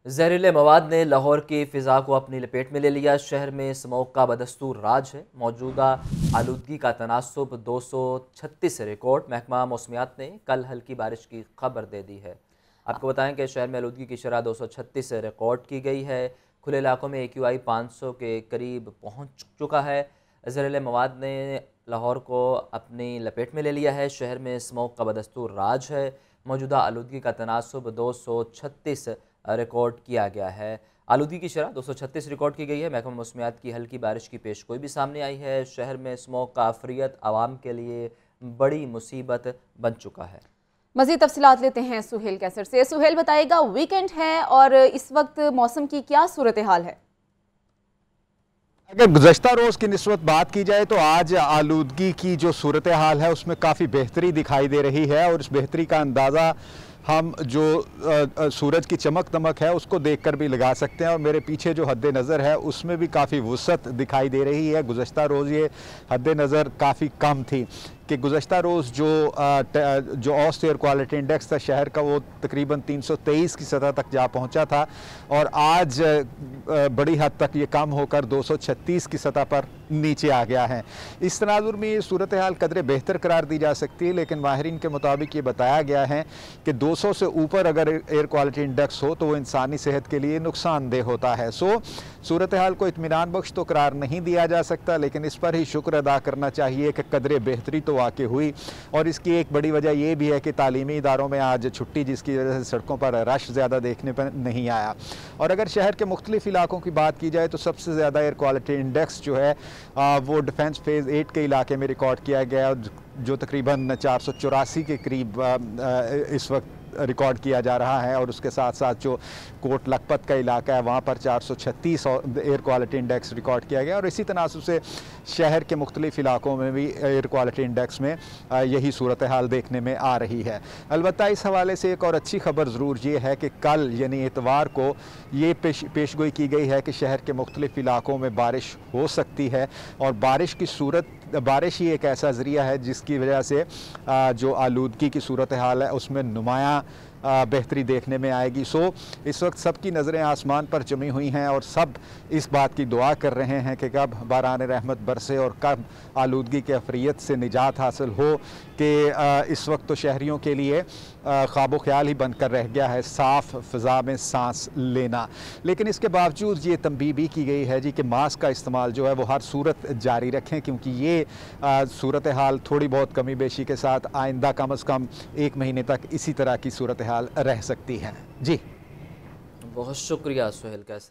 जहरीले मवाद ने लाहौर की फ़िज़ा को अपनी लपेट में ले लिया। शहर में स्मोक का बदस्तूर राज है। मौजूदा आलूदगी का तनासुब 236 रिकॉर्ड। महकमा मौसमियात ने कल हल्की बारिश की खबर दे दी है। आपको बताएं कि शहर में आलूदगी की शरह 236 रिकॉर्ड की गई है। खुले इलाकों में AQI 500 के करीब पहुँच चुका है। जहरीले मवाद ने लाहौर को अपनी लपेट में ले लिया है। शहर में स्मोक का बदस्तूर राज है। मौजूदा आलूदगी का तनासुब 236 रिकॉर्ड किया गया है। आलूदगी की शरह 236 रिकॉर्ड की गई है। महकमा मौसमियात की हल्की बारिश की पेशगोई भी सामने आई है। शहर में स्मोक का आफरियत आवाम के लिए बड़ी मुसीबत बन चुका है। मज़ीद तफसीलात लेते हैं सुहेल कैसर से। सुहेल बताएगा, वीकेंड है और इस वक्त मौसम की क्या सूरत हाल है? अगर गुज़श्ता रोज़ की निस्बत बात की जाए तो आज आलूदगी की जो सूरत हाल है उसमें काफ़ी बेहतरी दिखाई दे रही है और इस बेहतरी का अंदाज़ा हम जो सूरज की चमक दमक है उसको देखकर भी लगा सकते हैं। और मेरे पीछे जो हद नज़र है उसमें भी काफ़ी वुसअत दिखाई दे रही है। गुज़श्ता रोज़ ये हद नज़र काफ़ी कम थी कि गुज़श्ता रोज़ जो औसत एयर क्वालिटी इंडेक्स था शहर का वो तकरीबन 323 की सतह तक जा पहुंचा था और आज बड़ी हद तक ये कम होकर 236 की सतह पर नीचे आ गया है। इस तनाजुर में ये सूरत हाल कदरे बेहतर करार दी जा सकती है, लेकिन माहिरीन के मुताबिक ये बताया गया है कि 200 से ऊपर अगर एयर क्वालिटी इंडेक्स हो तो वो इंसानी सेहत के लिए नुकसानदेह होता है। सूरत हाल को इत्मीनान बख्श तो करार नहीं दिया जा सकता, लेकिन इस पर ही शुक्र अदा करना चाहिए कि कदरे बेहतरी तो वाक़ई हुई। और इसकी एक बड़ी वजह यह भी है कि तालीमी इदारों में आज छुट्टी, जिसकी वजह से सड़कों पर रश ज़्यादा देखने पर नहीं आया। और अगर शहर के मुख्तलिफ इलाकों की बात की जाए तो सबसे ज़्यादा एयर क्वालिटी इंडेक्स जो है वो डिफेंस फेज़ 8 के इलाके में रिकॉर्ड किया गया, जो तकरीबन 484 के करीब इस वक्त रिकॉर्ड किया जा रहा है। और उसके साथ साथ जो कोट लखपत का इलाका है वहाँ पर 436 एयर क्वालिटी इंडेक्स रिकॉर्ड किया गया। और इसी तनासुब से शहर के मुख्तलिफ इलाकों में भी एयर क्वालिटी इंडेक्स में यही सूरत हाल देखने में आ रही है। अलबत्ता इस हवाले से एक और अच्छी खबर ज़रूर ये है कि कल यानी इतवार को ये पेशगोई की गई है कि शहर के मुख्तलिफ इलाकों में बारिश हो सकती है। और बारिश ही एक ऐसा ज़रिया है जिसकी वजह से जो आलूदगी की सूरत हाल है उसमें नुमायाँ बेहतरी देखने में आएगी। इस वक्त सबकी नज़रें आसमान पर जमी हुई हैं और सब इस बात की दुआ कर रहे हैं कि कब बारान रहमत बरसे और कब आलूदगी के अफरियत से निजात हासिल हो। कि इस वक्त तो शहरियों के लिए ख्वाबो ख्याल ही बनकर रह गया है साफ़ फ़िज़ा में सांस लेना। लेकिन इसके बावजूद ये तंबीह भी की गई है जी कि मास्क का इस्तेमाल जो है वो हर सूरत जारी रखें, क्योंकि ये सूरत हाल थोड़ी बहुत कमी बेशी के साथ आइंदा कम अज़ कम 1 महीने तक इसी तरह की सूरत हाल रह सकती है। जी बहुत शुक्रिया सुहेल कैसर।